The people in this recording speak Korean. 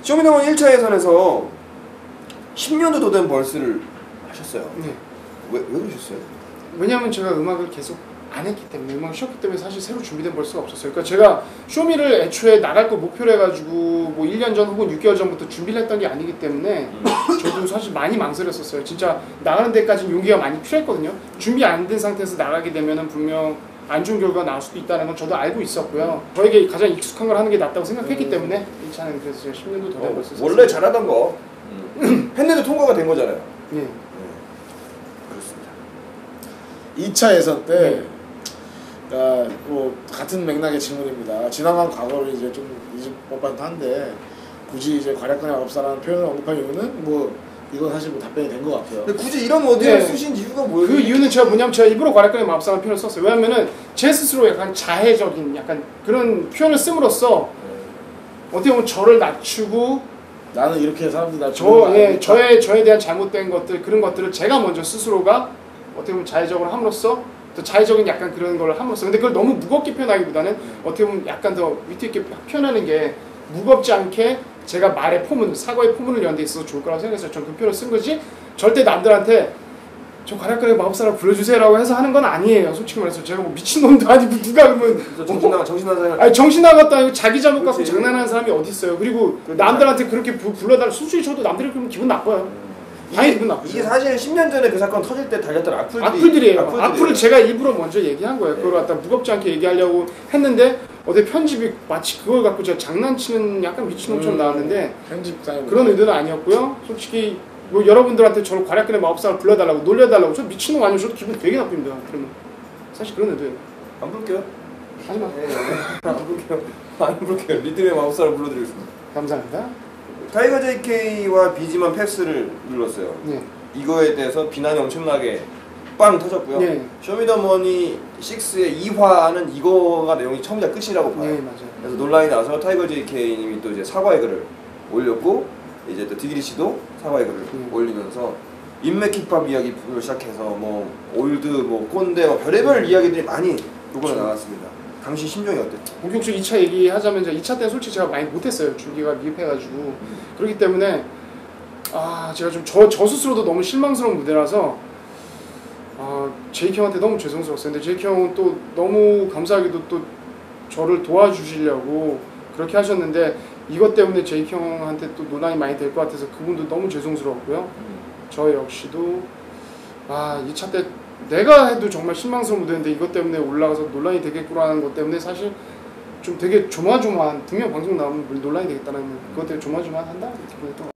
쇼미더머니 1차 예선에서 10년도 더 된 벌스를 하셨어요. 네. 왜 그러셨어요? 왜냐하면 제가 음악을 계속 안 했기 때문에, 음악을 쉬었기 때문에 사실 새로 준비된 벌스가 없었어요. 그러니까 제가 쇼미를 애초에 나갈 걸 목표로 해가지고 뭐 1년 전 혹은 6개월 전부터 준비를 했던 게 아니기 때문에 저도 사실 많이 망설였었어요. 진짜 나가는 데까지는 용기가 많이 필요했거든요. 준비 안 된 상태에서 나가게 되면은 분명 안 좋은 결과가 나올 수도 있다는 건 저도 알고 있었고요. 저에게 가장 익숙한 걸 하는 게 낫다고 생각했기 때문에 이 차는 그래서 제가 10년도 더 된 벌스 썼어요. 원래 잘하던 거 했는데 통과가 된 거잖아요. 네. 그렇습니다. 2차 예선 때 네. 뭐 같은 맥락의 질문입니다. 지나간 과거를 이제 좀 잊을 법한 한데 굳이 이제 과략근의 마법사라는 표현을 언급한 이유는 뭐 이건 사실 뭐 답변이 된 것 같아요. 근데 굳이 이런 어디에 네. 쓰신 이유가 뭐예요? 그 이유는 제가 뭐냐면 제가 일부러 과략근의 마법사라는 표현을 썼어요. 왜냐면은 제 스스로 약간 자해적인 약간 그런 표현을 씀으로써 어떻게 보면 저를 낮추고 나는 이렇게 사람들이 나 저에 대한 잘못된 것들 그런 것들을 제가 먼저 스스로가 어떻게 보면 자해적으로 함으로써 또 자의적인 약간 그런 걸 함으로써 근데 그걸 너무 무겁게 표현하기보다는 어떻게 보면 약간 더 위트 있게 표현하는 게 무겁지 않게 제가 말의 포문, 사고의 포문을 여는 데 있어서 좋을 거라고 생각해서 저는 그 표현을 쓴 거지 절대 남들한테 저 과략근의 마법사라고 불러주세요라고 해서 하는 건 아니에요. 솔직히 말해서 제가 뭐 미친놈도 아니고 누가 그러면 정신 나간 아니 정신 나갔다 아니고 자기 잘못 갖고 장난하는 사람이 어디 있어요. 그리고 남들한테 그렇게 불러달라 솔직히 저도 남들이 그러면 기분 나빠요. 당연히 기분 나쁘죠. 이게 사실 10년 전에 그 사건 터질 때 달렸던 악플들이에요. 악플을 제가 일부러 먼저 얘기한 거예요. 그걸 갖다 무겁지 않게 얘기하려고 했는데 어디 편집이 마치 그걸 갖고 제가 장난치는 약간 미친놈처럼 나왔는데 그런 의도는 아니었고요. 솔직히 뭐 여러분들한테 저를 과략근의 마법사를 불러달라고 놀려달라고 저 미친놈 아니면 저도 기분 되게 나쁩니다. 그러면 사실 그런 의도예요. 안 부를게요. 하지마. 안 부를게요. 안 부를게요. 리듬의 마법사를 불러드리겠습니다. 감사합니다. 타이거 JK와 비지만 패스를 눌렀어요. 네. 이거에 대해서 비난이 엄청나게 빵 터졌고요. 네. 쇼미더머니 6의 2화는 이거가 내용이 처음이자 끝이라고 봐요. 네, 맞아요. 그래서 논란이 나서 타이거 JK님이 또 이제 사과의 글을 올렸고 이제 또 디그리 씨도 사과의 글을 올리면서 인맥 힙합 이야기부터 시작해서 뭐 올드 뭐 꼰대 뭐 별의별 이야기들이 많이 요번에 나왔습니다. 당시 심정이 어땠죠? 본격적으로 2차 얘기하자면 2차 때는 솔직히 제가 많이 못했어요. 준비가 미흡해가지고 그렇기 때문에 제가 좀 저 스스로도 너무 실망스러운 무대라서 제이키 형한테 너무 죄송스러웠어요. 근데 제이키 형은 또 너무 감사하게도 또 저를 도와주시려고 그렇게 하셨는데 이것 때문에 제이키 형한테 또 논란이 많이 될 것 같아서 그분도 너무 죄송스러웠고요. 저 역시도 2차 때 내가 해도 정말 실망스러운 무대인데 이것 때문에 올라가서 논란이 되겠구나는 것 때문에 사실 좀 되게 조마조마한 분명 방송 나오면 논란이 되겠다는 그것 때문에 조마조마한다 이렇게 보냈던 것